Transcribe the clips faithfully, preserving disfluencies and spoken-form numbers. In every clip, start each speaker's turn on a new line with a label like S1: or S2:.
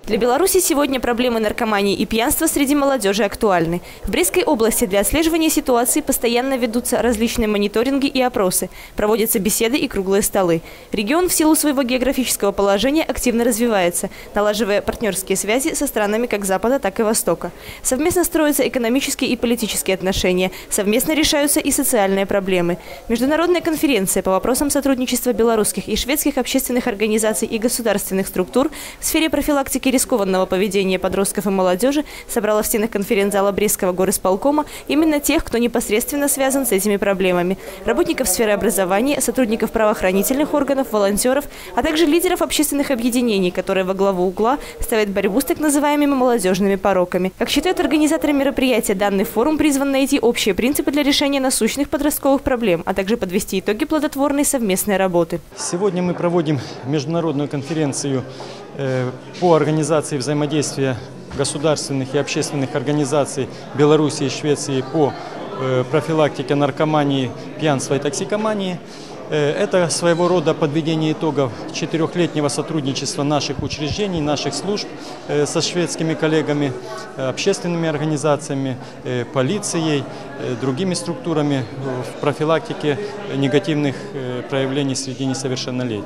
S1: Для Беларуси сегодня проблемы наркомании и пьянства среди молодежи актуальны. В Брестской области для отслеживания ситуации постоянно ведутся различные мониторинги и опросы, проводятся беседы и круглые столы. Регион в силу своего географического положения активно развивается, налаживая партнерские связи со странами как Запада, так и Востока. Совместно строятся экономические и политические отношения, совместно решаются и социальные проблемы. Международная конференция по вопросам сотрудничества белорусских и шведских общественных организаций и государственных структур в сфере профилактики рискованного поведения подростков и молодежи собрала в стенах конференц-зала Брестского горисполкома именно тех, кто непосредственно связан с этими проблемами. Работников сферы образования, сотрудников правоохранительных органов, волонтеров, а также лидеров общественных объединений, которые во главу угла ставят борьбу с так называемыми молодежными пороками. Как считают организаторы мероприятия, данный форум призван найти общие принципы для решения насущных подростковых проблем, а также подвести итоги плодотворной совместной работы.
S2: Сегодня мы проводим международную конференцию по организации взаимодействия государственных и общественных организаций Беларуси и Швеции по профилактике наркомании, пьянства и токсикомании. Это своего рода подведение итогов четырехлетнего сотрудничества наших учреждений, наших служб со шведскими коллегами, общественными организациями, полицией, другими структурами в профилактике негативных проявлений среди несовершеннолетних.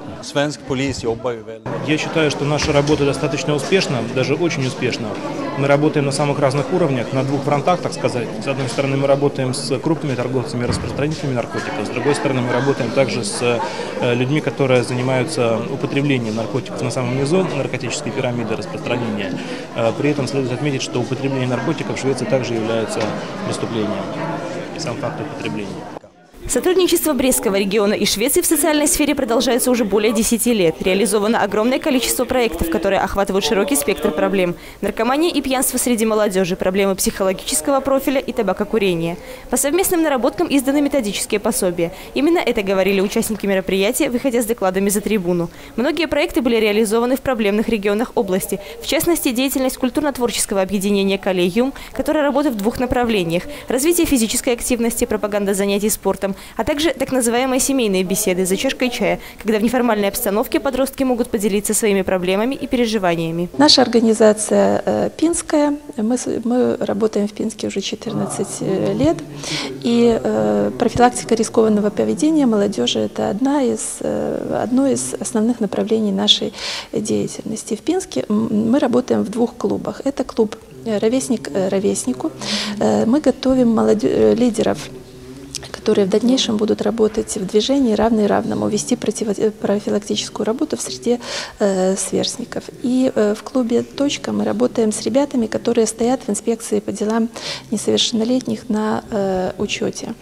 S3: Я считаю, что наша работа достаточно успешна, даже очень успешна. Мы работаем на самых разных уровнях, на двух фронтах, так сказать. С одной стороны, мы работаем с крупными торговцами, распространителями наркотиков. С другой стороны, мы работаем также с людьми, которые занимаются употреблением наркотиков на самом низу наркотической пирамиды распространения. При этом следует отметить, что употребление наркотиков в Швеции также является преступлением. Сам факт употребления.
S1: Сотрудничество Брестского региона и Швеции в социальной сфере продолжается уже более десяти лет. Реализовано огромное количество проектов, которые охватывают широкий спектр проблем. Наркомания и пьянство среди молодежи, проблемы психологического профиля и табакокурения. По совместным наработкам изданы методические пособия. Именно это говорили участники мероприятия, выходя с докладами за трибуну. Многие проекты были реализованы в проблемных регионах области. В частности, деятельность культурно-творческого объединения «Коллегиум», которое работает в двух направлениях – развитие физической активности, пропаганда занятий спортом, а также так называемые семейные беседы за чашкой чая, когда в неформальной обстановке подростки могут поделиться своими проблемами и переживаниями.
S4: Наша организация э, Пинская, мы, мы работаем в Пинске уже четырнадцать лет, и э, профилактика рискованного поведения молодежи – это одна из, э, одно из основных направлений нашей деятельности. В Пинске мы работаем в двух клубах. Это клуб «Ровесник ровеснику». Э, мы готовим молодежь, лидеров, которые в дальнейшем будут работать в движении равный равному, вести профилактическую работу в среде э, сверстников. И э, в клубе «Точка» мы работаем с ребятами, которые стоят в инспекции по делам несовершеннолетних на э, учете.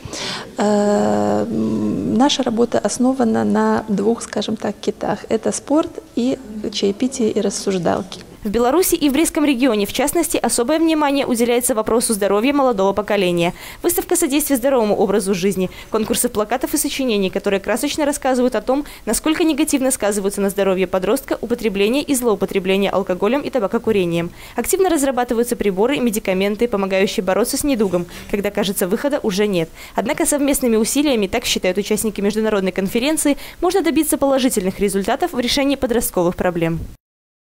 S4: Э, наша работа основана на двух, скажем так, китах. Это спорт и чаепитие и рассуждалки.
S1: В Беларуси и в Брестском регионе, в частности, особое внимание уделяется вопросу здоровья молодого поколения. Выставка содействия здоровому образу жизни, конкурсы плакатов и сочинений, которые красочно рассказывают о том, насколько негативно сказываются на здоровье подростка употребление и злоупотребление алкоголем и табакокурением. Активно разрабатываются приборы и медикаменты, помогающие бороться с недугом, когда, кажется, выхода уже нет. Однако совместными усилиями, так считают участники международной конференции, можно добиться положительных результатов в решении подростковых проблем.